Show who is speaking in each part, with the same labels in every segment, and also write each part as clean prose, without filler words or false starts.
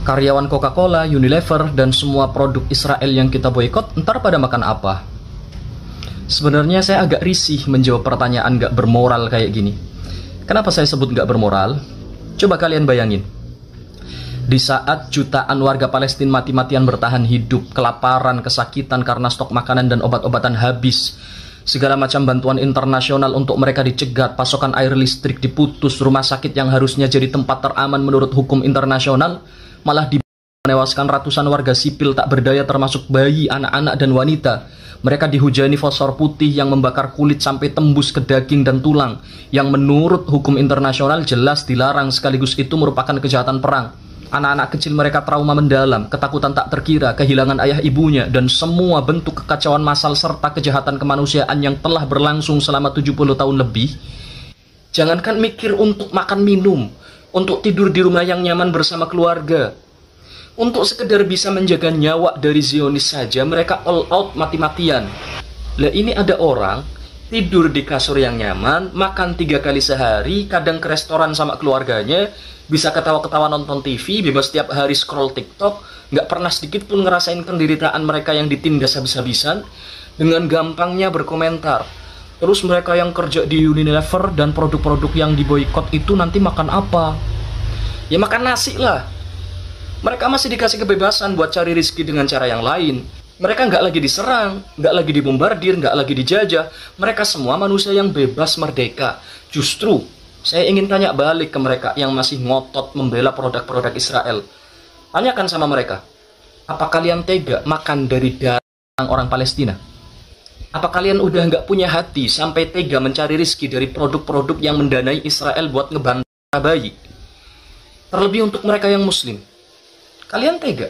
Speaker 1: Karyawan Coca-Cola, Unilever, dan semua produk Israel yang kita boikot, ntar pada makan apa? Sebenarnya saya agak risih menjawab pertanyaan gak bermoral kayak gini. Kenapa saya sebut gak bermoral? Coba kalian bayangin. Di saat jutaan warga Palestina mati-matian bertahan hidup, kelaparan, kesakitan karena stok makanan dan obat-obatan habis, segala macam bantuan internasional untuk mereka dicegat, pasokan air listrik diputus, rumah sakit yang harusnya jadi tempat teraman menurut hukum internasional, malah menewaskan ratusan warga sipil tak berdaya termasuk bayi, anak-anak, dan wanita. Mereka dihujani fosfor putih yang membakar kulit sampai tembus ke daging dan tulang, yang menurut hukum internasional jelas dilarang, sekaligus itu merupakan kejahatan perang. Anak-anak kecil mereka trauma mendalam, ketakutan tak terkira, kehilangan ayah ibunya, dan semua bentuk kekacauan massal serta kejahatan kemanusiaan yang telah berlangsung selama 70 tahun lebih. Jangankan mikir untuk makan minum, untuk tidur di rumah yang nyaman bersama keluarga, untuk sekedar bisa menjaga nyawa dari Zionis saja, mereka all out mati-matian. Lah ini ada orang tidur di kasur yang nyaman, makan 3 kali sehari, kadang ke restoran sama keluarganya, bisa ketawa-ketawa nonton TV, bebas setiap hari scroll TikTok, nggak pernah sedikit pun ngerasain penderitaan mereka yang ditindas habis-habisan, dengan gampangnya berkomentar. Terus mereka yang kerja di Unilever dan produk-produk yang diboikot itu nanti makan apa? Ya makan nasi lah. Mereka masih dikasih kebebasan buat cari rezeki dengan cara yang lain. Mereka nggak lagi diserang, nggak lagi dibombardir, nggak lagi dijajah. Mereka semua manusia yang bebas merdeka. Justru saya ingin tanya balik ke mereka yang masih ngotot membela produk-produk Israel. Tanyakan sama mereka, apa kalian tega makan dari darah orang Palestina? Apa kalian udah nggak punya hati sampai tega mencari rezeki dari produk-produk yang mendanai Israel buat ngebantu bayi? Terlebih untuk mereka yang muslim. Kalian tega?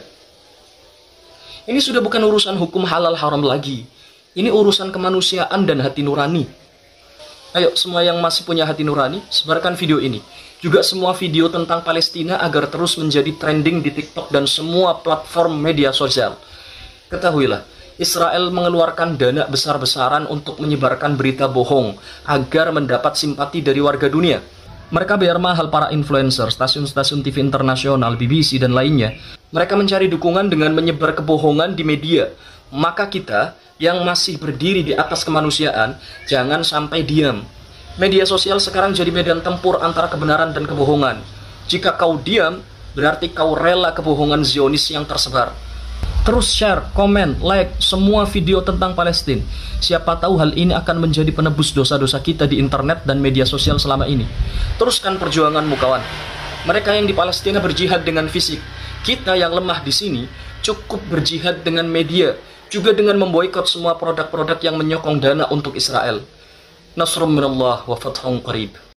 Speaker 1: Ini sudah bukan urusan hukum halal haram lagi. Ini urusan kemanusiaan dan hati nurani. Ayo semua yang masih punya hati nurani, sebarkan video ini. Juga semua video tentang Palestina agar terus menjadi trending di TikTok dan semua platform media sosial. Ketahuilah, Israel mengeluarkan dana besar-besaran untuk menyebarkan berita bohong agar mendapat simpati dari warga dunia. Mereka bayar mahal para influencer, stasiun-stasiun TV internasional, BBC, dan lainnya. Mereka mencari dukungan dengan menyebar kebohongan di media. Maka kita yang masih berdiri di atas kemanusiaan, jangan sampai diam. Media sosial sekarang jadi medan tempur antara kebenaran dan kebohongan. Jika kau diam, berarti kau rela kebohongan Zionis yang tersebar. Terus share, komen, like semua video tentang Palestina. Siapa tahu hal ini akan menjadi penebus dosa-dosa kita di internet dan media sosial selama ini. Teruskan perjuanganmu, kawan. Mereka yang di Palestina berjihad dengan fisik. Kita yang lemah di sini cukup berjihad dengan media, juga dengan memboikot semua produk-produk yang menyokong dana untuk Israel. Nasrun minallah wa fathun qarib.